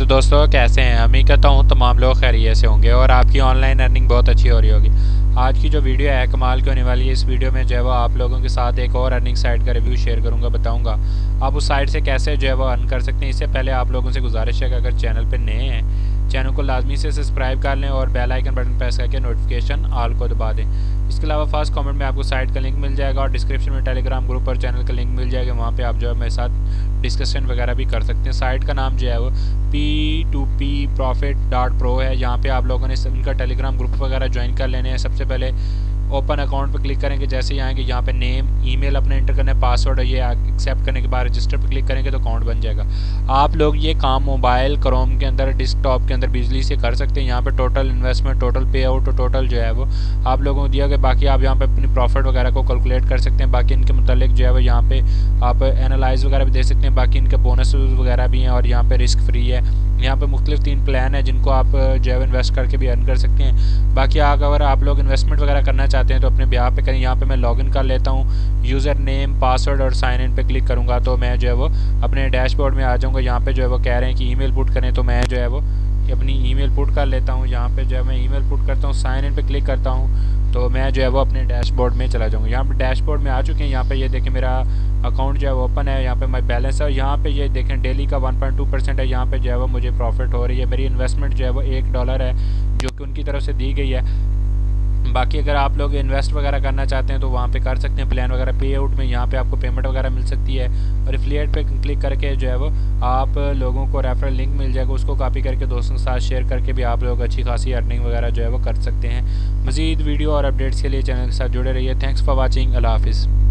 तो दोस्तों कैसे हैं। उम्मीद करता हूँ तमाम लोग खैरियत से होंगे और आपकी ऑनलाइन अर्निंग बहुत अच्छी हो रही होगी। आज की जो वीडियो है कमाल की होने वाली है। इस वीडियो में जो है वो आप लोगों के साथ एक और अर्निंग साइट का रिव्यू शेयर करूँगा, बताऊँगा आप उस साइट से कैसे जो है वो अर्न कर सकते हैं। इससे पहले आप लोगों से गुजारिश है कि अगर चैनल पर नए हैं चैनल को लाजमी से सब्सक्राइब कर लें और बेल आइकन बटन प्रेस करके नोटिफिकेशन ऑल को दबा दें। इसके अलावा फर्स्ट कमेंट में आपको साइट का लिंक मिल जाएगा और डिस्क्रिप्शन में टेलीग्राम ग्रुप और चैनल का लिंक मिल जाएगा। वहाँ पे आप जो है मेरे साथ डिस्कशन वगैरह भी कर सकते हैं। साइट का नाम जो है वो p2pprofit.pro है। यहाँ पे आप लोगों ने इनका टेलीग्राम ग्रुप वगैरह ज्वाइन कर लेने हैं। सबसे पहले ओपन अकाउंट पर क्लिक करेंगे। जैसे ही आएंगे यहाँ पे नेम ईमेल अपने इंटर करना है, पासवर्ड ये एक्सेप्ट करने के बाद रजिस्टर पर क्लिक करेंगे तो अकाउंट बन जाएगा। आप लोग ये काम मोबाइल क्रोम के अंदर डेस्कटॉप के अंदर बिजली से कर सकते हैं। यहाँ पे total investment, total pay out और टोटल जो है वो आप लोगों को दिया गया। बाकी आप यहाँ पे अपनी प्रॉफिट वगैरह को कैलकुलेट कर सकते हैं। बाकी इनके मुतालिक जो है वो यहाँ पे आप एनालाइज वगैरह भी दे सकते हैं। बाकी इनके बोनस वगैरह भी हैं और यहाँ पे रिस्क फ्री है। यहाँ पे मुख्तलिफ 3 प्लान है जिनको आप जो है इन्वेस्ट करके भी अर्न कर सकते हैं। बाकी अगर आप लोग इन्वेस्टमेंट वगैरह करना चाहते हैं तो अपने ब्याह पे करें। यहाँ पे मैं लॉगिन कर लेता हूँ, यूज़र नेम पासवर्ड और साइन इन पे क्लिक करूँगा तो मैं जो है वो अपने डैशबोर्ड में आ जाऊँगा। यहाँ पे जो है वो कह रहे हैं कि ईमेल पुट करें तो मैं जो है वो अपनी ईमेल पुट कर लेता हूँ। यहाँ पे जो है मैं ईमेल पुट करता हूँ, साइन इन पे क्लिक करता हूँ तो मैं जो है वो अपने डैशबोर्ड में चला जाऊँगा। यहाँ पे डैशबोर्ड में आ चुके हैं। यहाँ पे ये देखें मेरा अकाउंट जो है वो ओपन है। यहाँ पे माई बैलेंस है। यहाँ पे ये देखें डेली का 1.2% है। यहाँ पे जो है वो मुझे प्रॉफिट हो रही है। मेरी इन्वेस्टमेंट जो है वो $1 है जो कि उनकी तरफ से दी गई है। बाकी अगर आप लोग इन्वेस्ट वगैरह करना चाहते हैं तो वहाँ पे कर सकते हैं प्लान वगैरह पे आउट में। यहाँ पे आपको पेमेंट वगैरह मिल सकती है और एफिलिएट पे क्लिक करके जो है वो आप लोगों को रेफरल लिंक मिल जाएगा, उसको कॉपी करके दोस्तों के साथ शेयर करके भी आप लोग अच्छी खासी अर्निंग वगैरह जो है वो कर सकते हैं। मज़ीद वीडियो और अपडेट्स के लिए चैनल के साथ जुड़े रहिए। Thanks for watching. अल्लाह हाफिज़।